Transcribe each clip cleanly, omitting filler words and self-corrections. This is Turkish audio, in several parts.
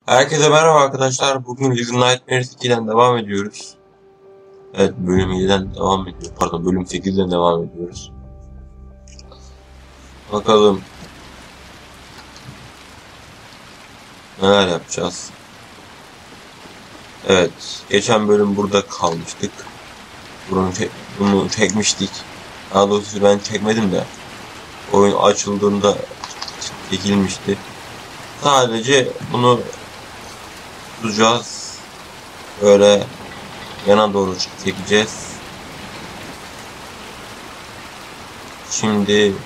Herkese merhaba arkadaşlar. Bugün Little Nightmares 2'den devam ediyoruz. Evet, bölüm 7'den devam ediyor. Pardon, bölüm 8'den devam ediyoruz. Bakalım neler yapacağız. Evet, geçen bölüm burada kalmıştık. Bunu çekmiştik. Daha doğrusu ben çekmedim de. Oyun açıldığında çekilmişti. Sadece bunu tutacağız. Böyle yana doğru çekeceğiz. Şimdi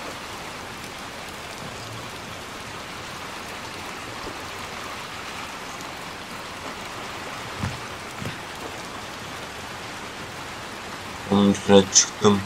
onun üstüne çıktım.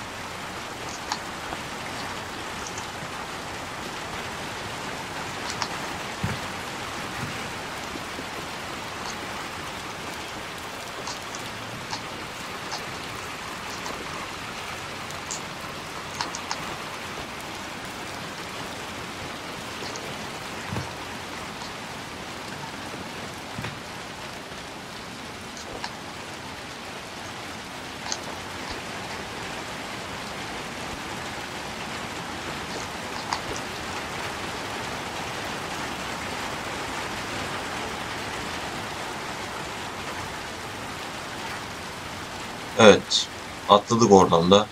Evet, atladık oradan da.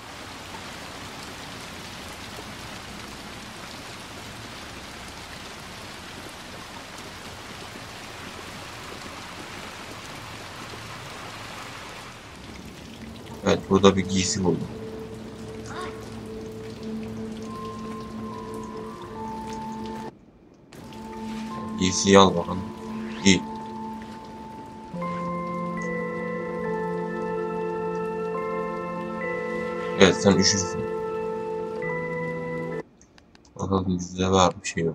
Evet, burada bir giysi buldum. Giysiyi al bakalım. Giy. Evet, sen üşürsün. Bakalım bizde var bir şey yok.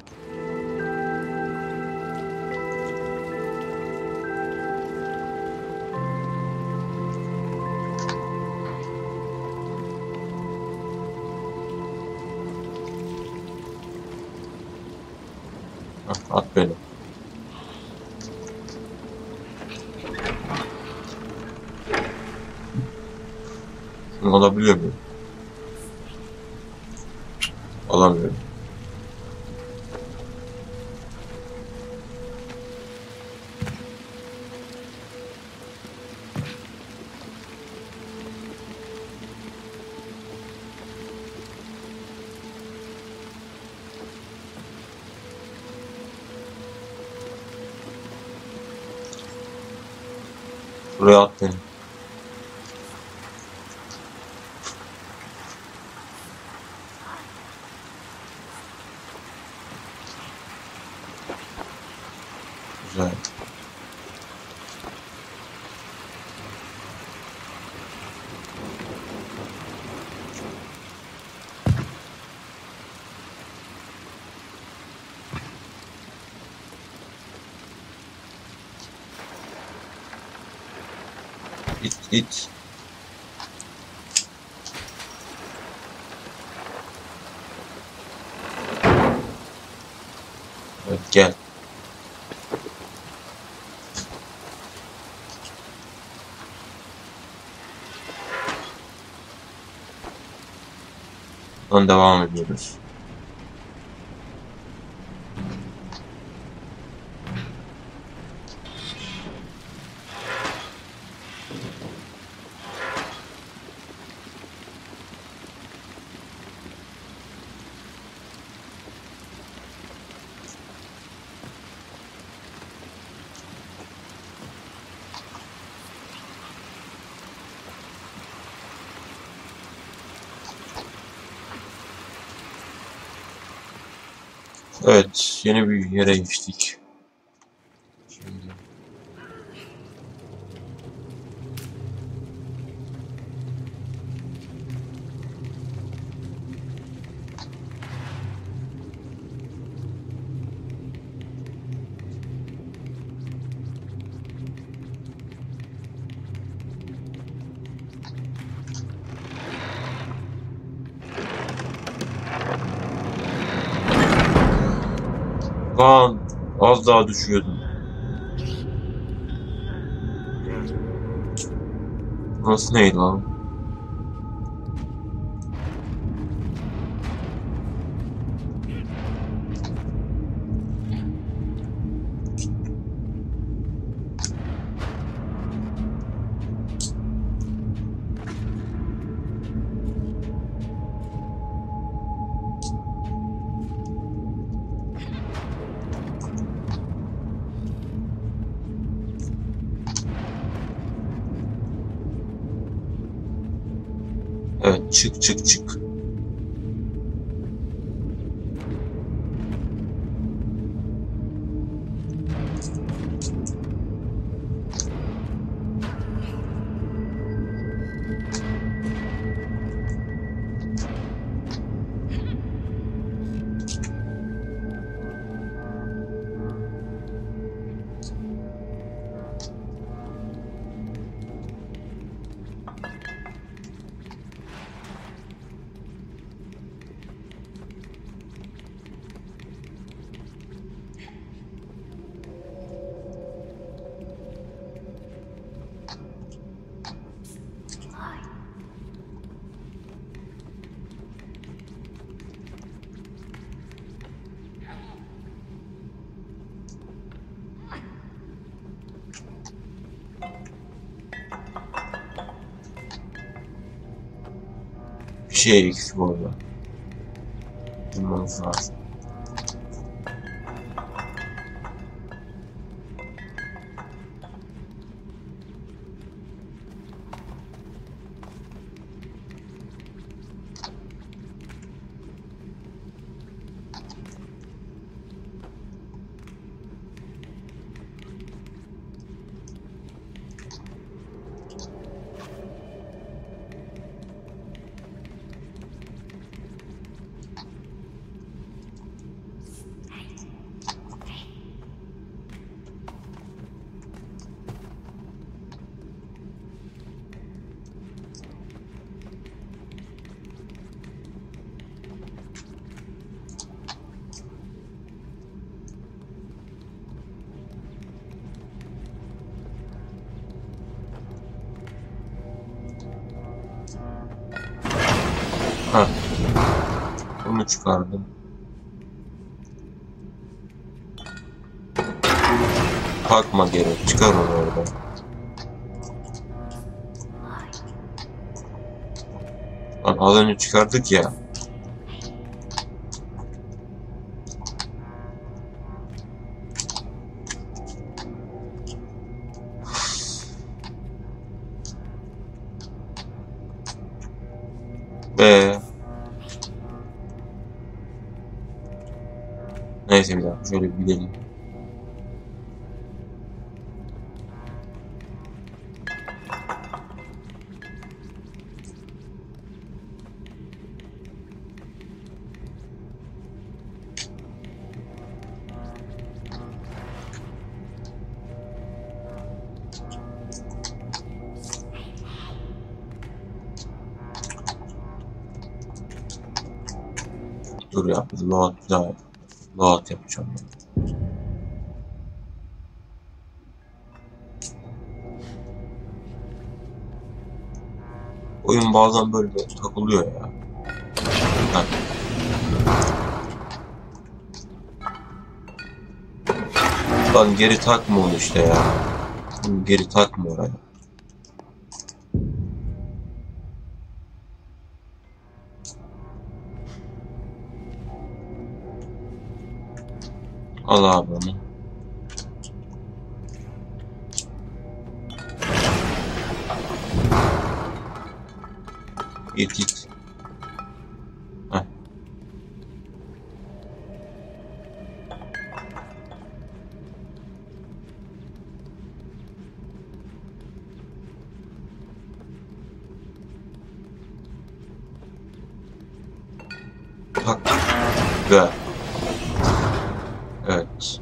Hah, at beni. Şunu alabiliyor muyum? Alamıyorum. Buraya at beni. Güzel. İt it. Evet, gel. Buradan devam ediyoruz. Evet, yeni bir yere geçtik. Şimdi lan az daha düşüyordum. Nasıl neydi lan? Evet, çık çık çık. Bir şey eksik orada. Bulmamız lazım. Ha, bunu çıkardım. Bakma geri, çıkar onu oradan. Lan az önce çıkardık ya. Neyse bir dakika şöyle bir gidelim. Dur ya, load yapacağım. Oyun bazen böyle takılıyor ya. Ha. Lan geri takma onu işte ya. Geri takma oraya. Al abi onu. Git. Heh. Tak. Ver. Evet.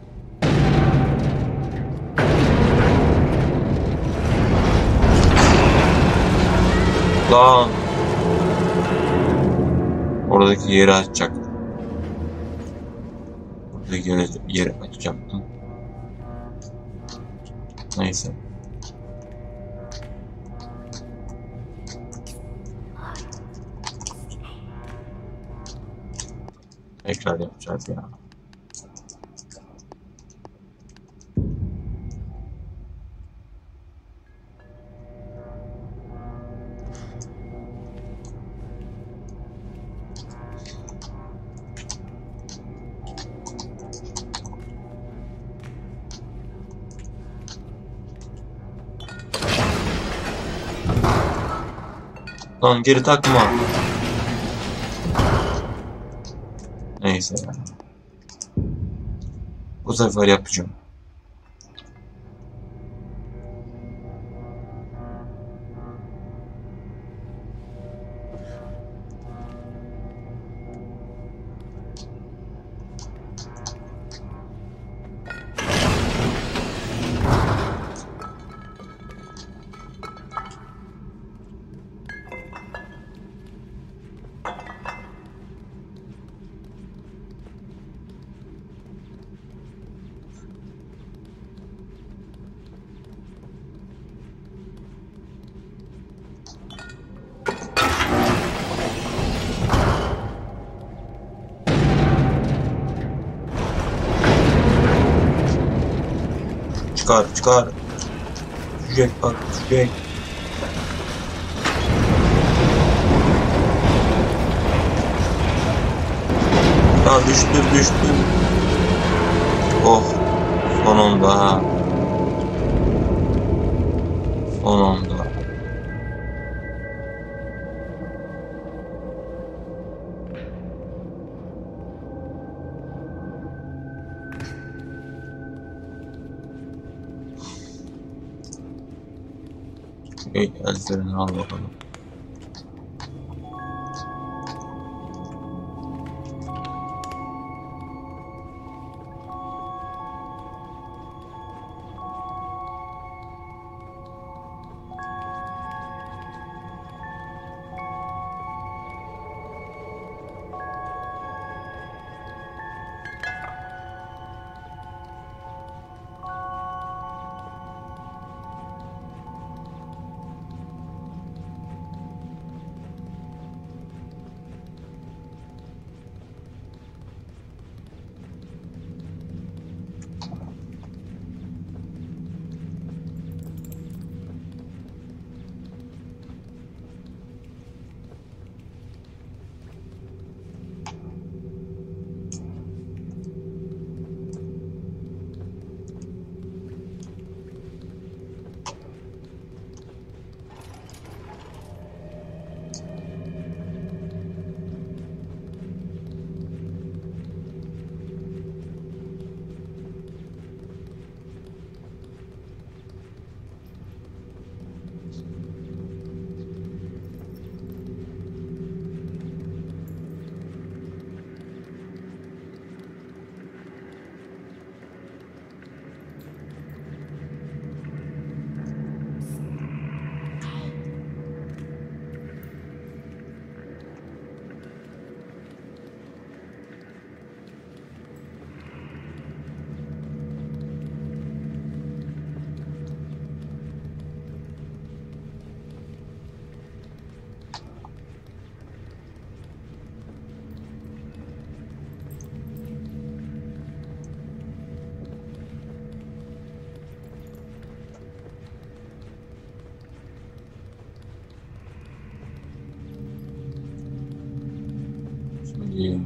Lan. Oradaki yeri açacaktım. Oradaki yeri açacaktım. Neyse. Tekrar yapacağız ya. Lan geri takma. Neyse ya. Bu sefer yapacağım. Çıkar çıkar. Düşecek bak düşecek. Ya düştüm. Oh. Sonunda. Sonunda. Ellerini al bakalım. Şimdi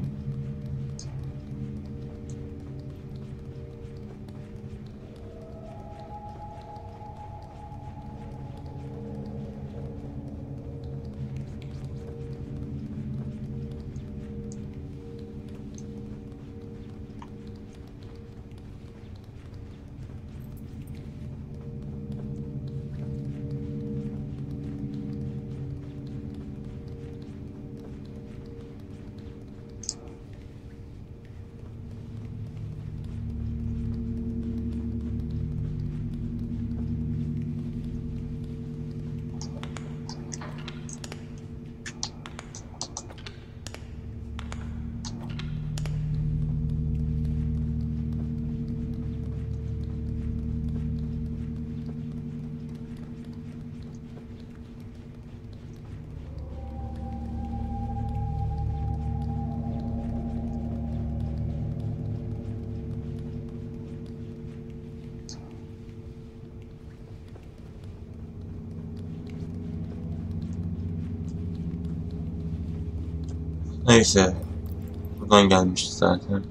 Neyse. Buradan gelmişti zaten.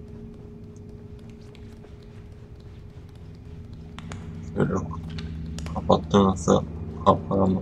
Şöyle kapattığımızda kapkaranlık.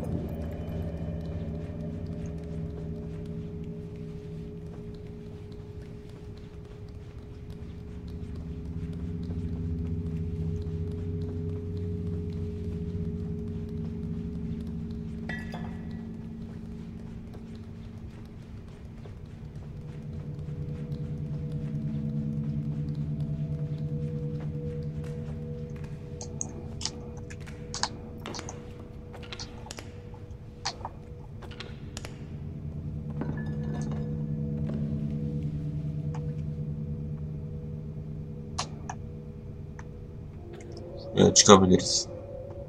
Çıkabiliriz.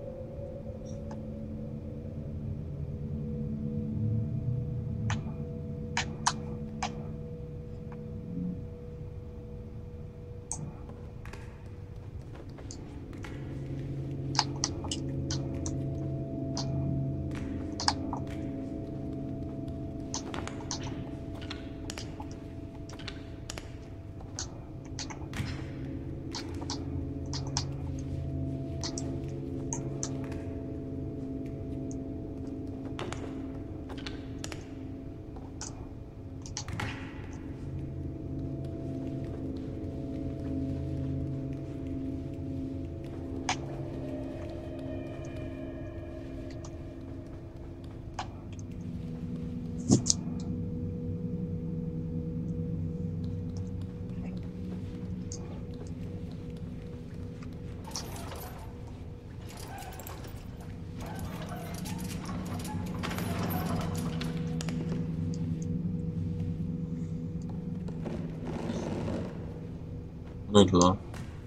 Neydi lan?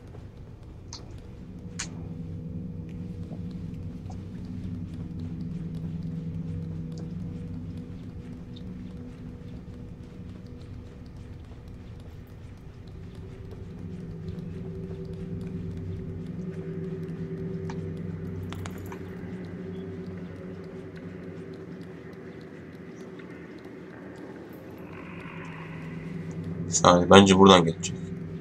Bir saniye. Bence buradan geçecek.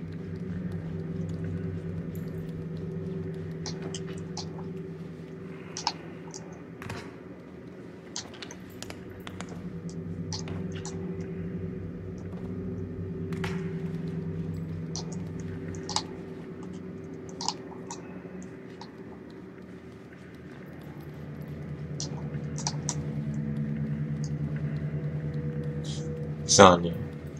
Bir saniye.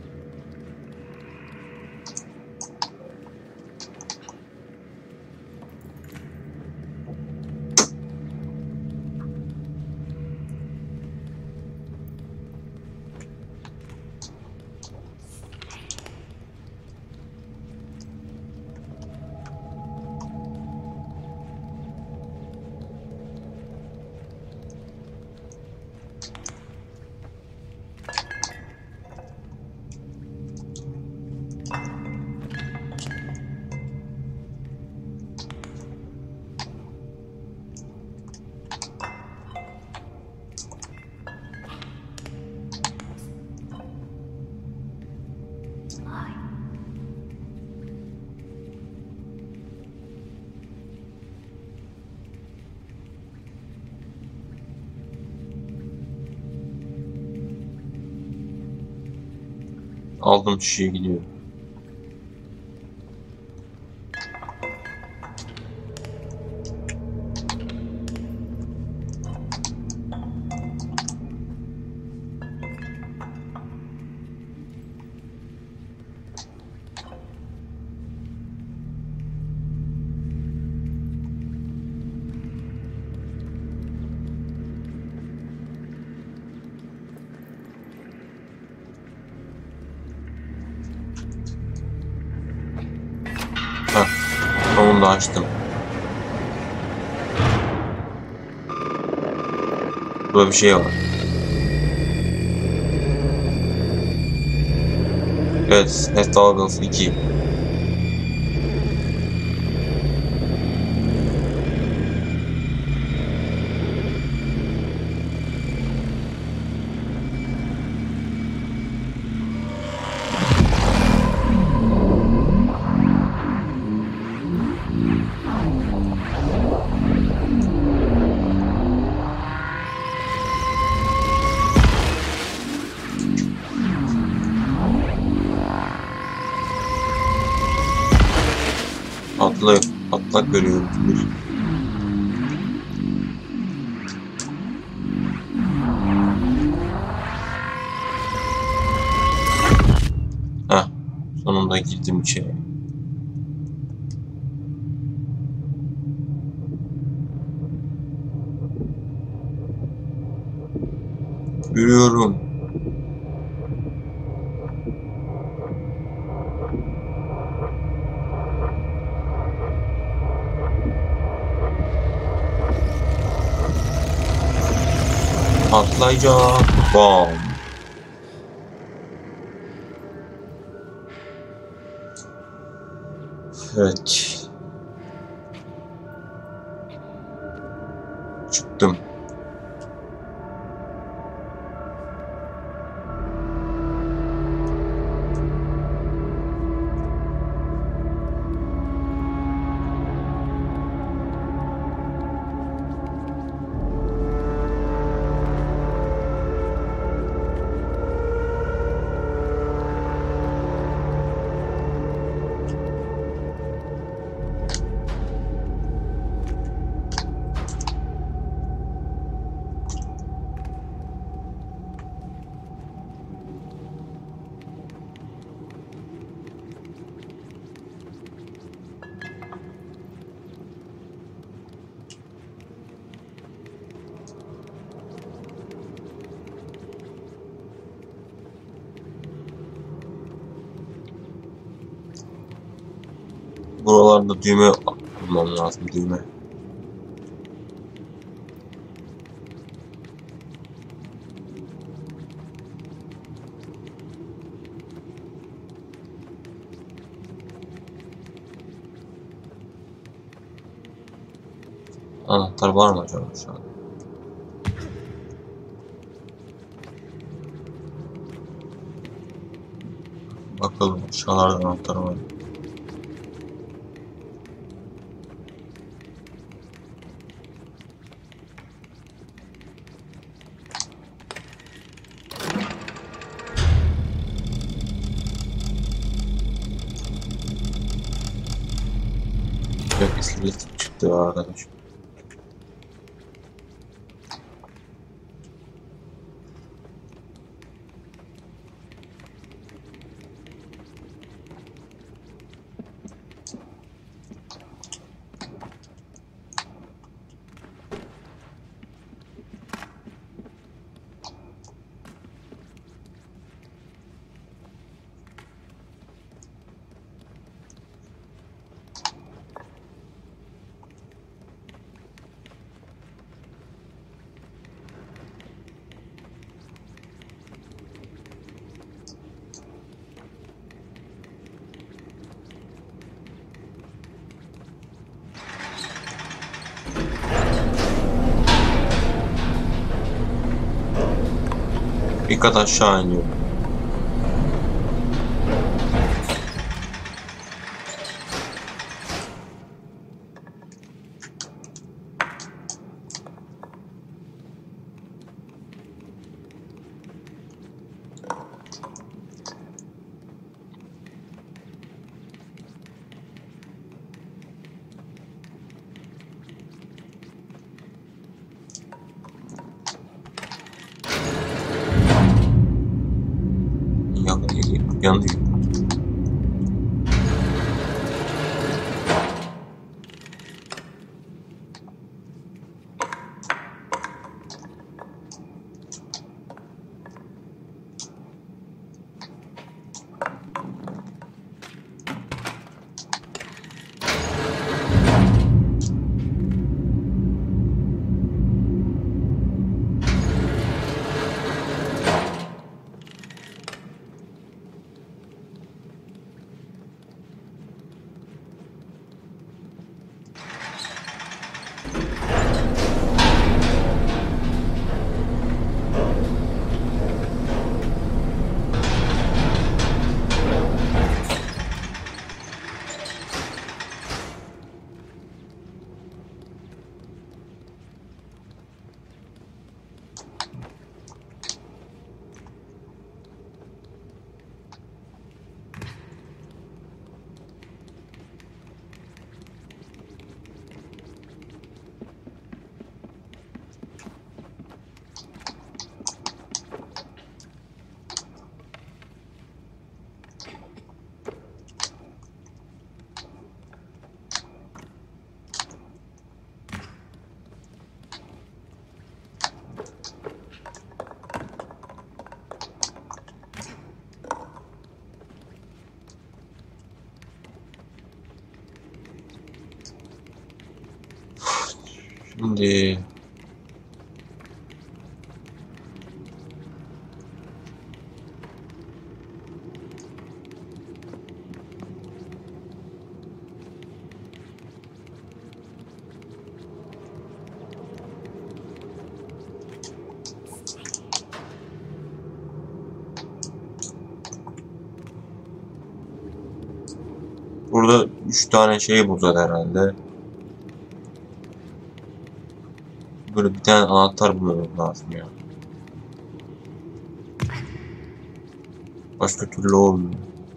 Aldım şişeye gidiyor. Onu da açtım. Burada bir şey var. Evet, ses dalgası 2. Patlak veriyoruz. Heh, sonunda girdim içeri. Görüyorum. Patlayacak. Bam. Evet. Çıktım. Buralarda düğme bulmam lazım, düğme. Anahtar var mı acaba şu an? Bakalım aşağılarda anahtar var. Yok, iskelet çıktı arkadaş. Bir kat aşağı iniyor. Yandı. Şimdi burada 3 tane şey bulacağız herhalde. Böyle bir tane anahtar bulmamız lazım ya. Başka türlü olmuyor.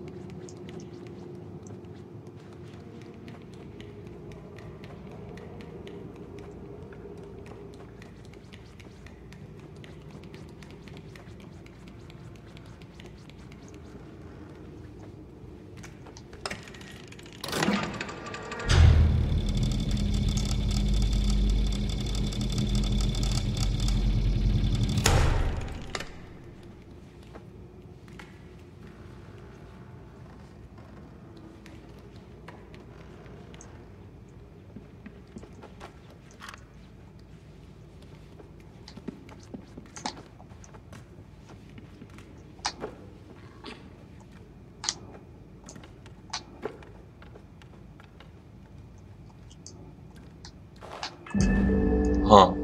Ha.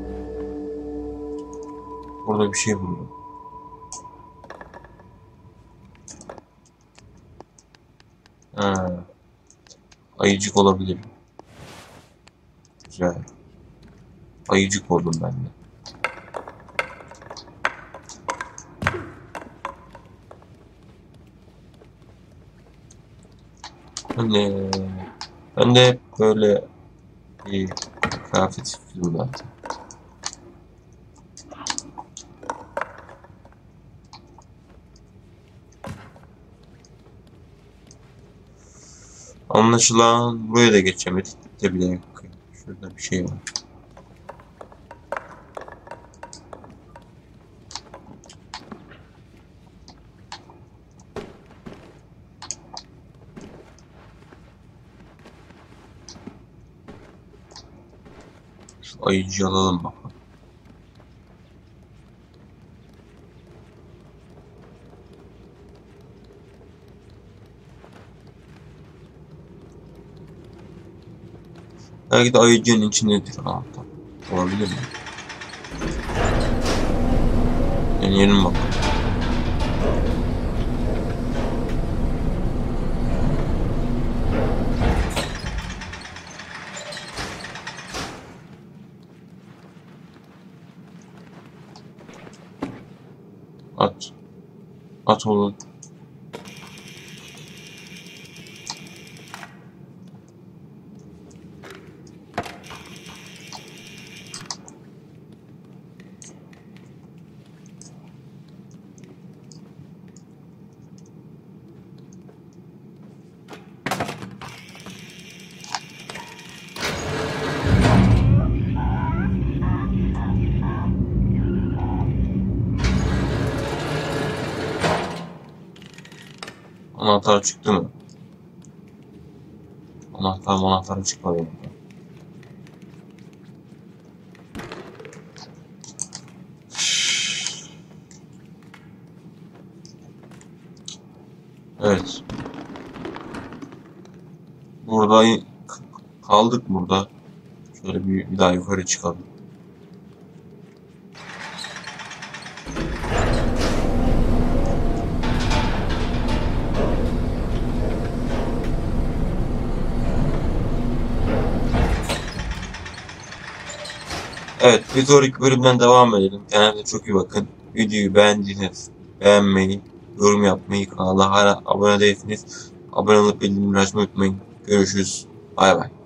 Burada bir şey buldum. Ha. Ayıcık olabilir. Güzel. Ayıcık oldum ben de. Hani ben de hep böyle bir kıyafet istiyorum zaten. Anlaşılan buraya da geçemedik. De bile yok. Şurada bir şey var. Şu ayıcıyı alalım bakalım. Belki de ayıcının içindedir anahtar. Olabilir mi? Deneyelim bakalım. At. At oğlum. Anahtar çıktı mı? Anahtar çıkmadı. Evet. Burada kaldık burada. Şöyle bir daha yukarı çıkalım. Evet, bir sonraki bölümden devam edelim. Kendinize çok iyi bakın. Videoyu beğendiyseniz beğenmeyi, yorum yapmayı, kanala hala abone değilseniz abone olup bildirimleri açmayı unutmayın. Görüşürüz. Bay bay.